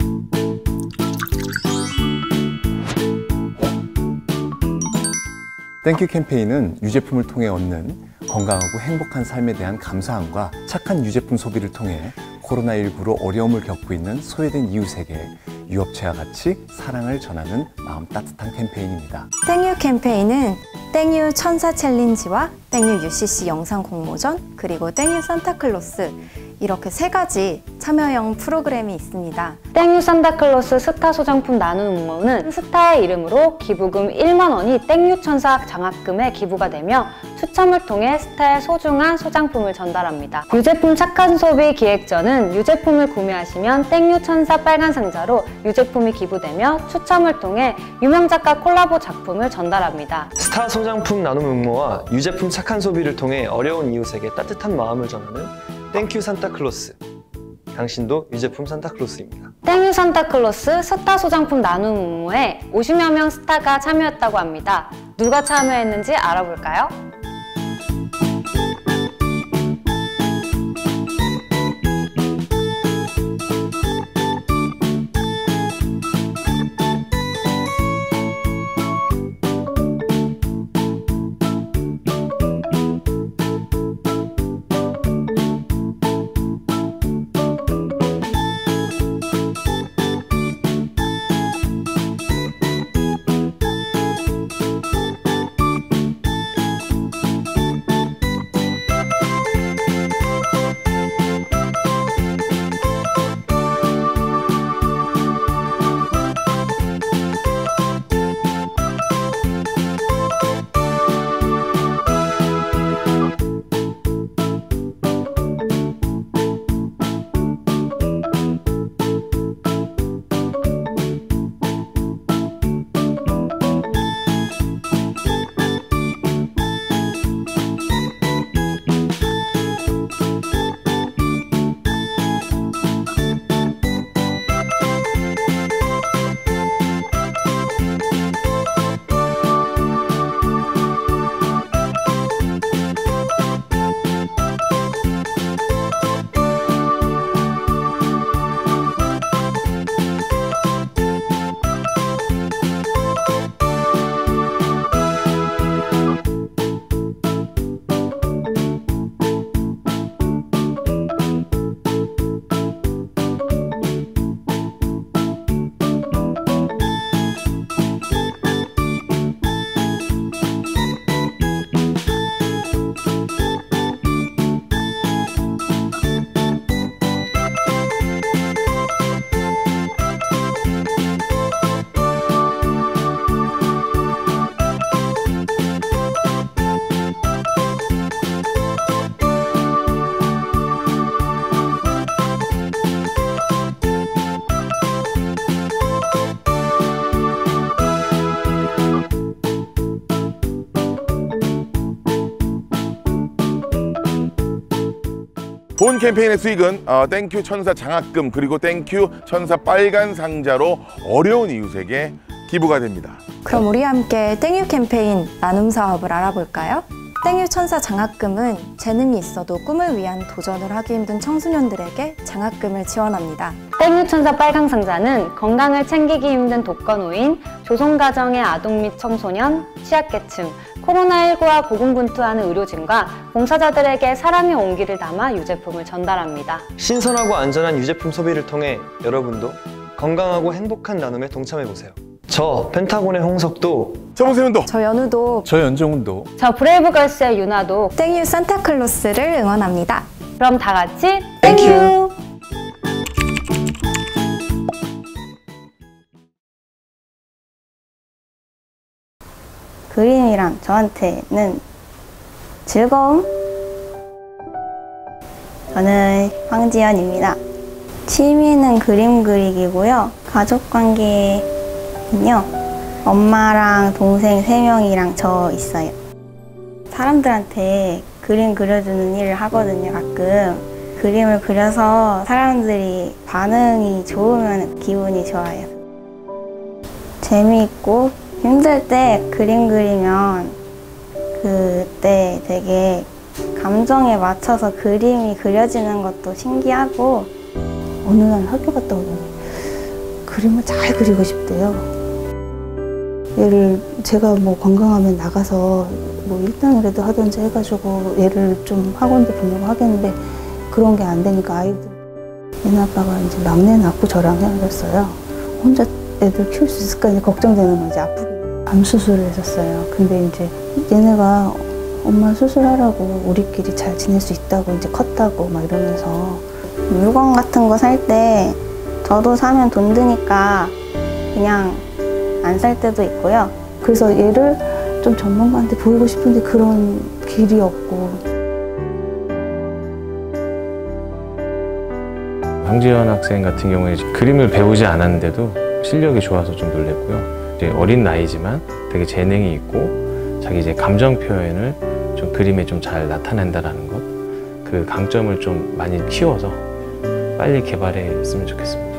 땡큐 캠페인은 유제품을 통해 얻는 건강하고 행복한 삶에 대한 감사함과 착한 유제품 소비를 통해 코로나19로 어려움을 겪고 있는 소외된 이웃에게 유업체와 같이 사랑을 전하는 마음 따뜻한 캠페인입니다. 땡유 캠페인은 땡유 천사 챌린지와 땡유 UCC 영상 공모전, 그리고 땡유 산타클로스, 이렇게 3가지 참여형 프로그램이 있습니다. 땡유 산타클로스 스타 소장품 나눔 응모는 스타의 이름으로 기부금 1만 원이 땡유 천사 장학금에 기부가 되며 추첨을 통해 스타의 소중한 소장품을 전달합니다. 유제품 착한 소비 기획전은 유제품을 구매하시면 땡유 천사 빨간 상자로 유제품이 기부되며 추첨을 통해 유명 작가 콜라보 작품을 전달합니다. 스타 소장품 나눔 응모와 유제품 착한 소비를 통해 어려운 이웃에게 따뜻한 마음을 전하는 땡큐 산타클로스. 당신도 유제품 산타클로스입니다. 땡유 산타클로스 스타 소장품 나눔 응모에 50여 명 스타가 참여했다고 합니다. 누가 참여했는지 알아볼까요? 본 캠페인의 수익은 땡큐 천사 장학금 그리고 땡큐 천사 빨간 상자로 어려운 이웃에게 기부가 됩니다. 그럼 우리 함께 땡유 캠페인 나눔 사업을 알아볼까요? 땡유 천사 장학금은 재능이 있어도 꿈을 위한 도전을 하기 힘든 청소년들에게 장학금을 지원합니다. 땡유 천사 빨강 상자는 건강을 챙기기 힘든 독거노인, 조성가정의 아동 및 청소년, 취약계층, 코로나19와 고군분투하는 의료진과 봉사자들에게 사랑의 온기를 담아 유제품을 전달합니다. 신선하고 안전한 유제품 소비를 통해 여러분도 건강하고 행복한 나눔에 동참해보세요. 저 펜타곤의 홍석도, 저 봉세윤도, 저 연우도, 저 연정훈도, 저 브레이브걸스의 유나도 땡유 산타클로스를 응원합니다. 그럼 다 같이 땡큐! 그림이란 저한테는 즐거움? 저는 황지연입니다. 취미는 그림 그리기고요. 가족관계는요, 엄마랑 동생 3명이랑 저 있어요. 사람들한테 그림 그려주는 일을 하거든요, 가끔. 그림을 그려서 사람들이 반응이 좋으면 기분이 좋아요. 재미있고 힘들 때 그림 그리면 그때 되게 감정에 맞춰서 그림이 그려지는 것도 신기하고, 어느 날 학교 갔다 오더니 그림을 잘 그리고 싶대요. 얘를 제가 뭐 건강하면 나가서 뭐 일당이라도 하든지 해가지고 얘를 좀 학원도 보내고 하겠는데 그런 게 안 되니까 아이들 얘네 아빠가 이제 막내 낳고 저랑 헤어졌어요. 혼자 애들 키울 수 있을까 이제 걱정되는 거지. 아프게 암 수술을 했었어요. 근데 이제 얘네가 엄마 수술하라고 우리끼리 잘 지낼 수 있다고 이제 컸다고 막 이러면서 물건 같은 거 살 때 저도 사면 돈 드니까 그냥 안 살 때도 있고요. 그래서 얘를 좀 전문가한테 보이고 싶은데 그런 길이 없고. 황지연 학생 같은 경우에 그림을 배우지 않았는데도 실력이 좋아서 좀 놀랬고요. 이제 어린 나이지만 되게 재능이 있고 자기 이제 감정 표현을 좀 그림에 좀 잘 나타낸다라는 것, 그 강점을 좀 많이 키워서 빨리 개발했으면 좋겠습니다.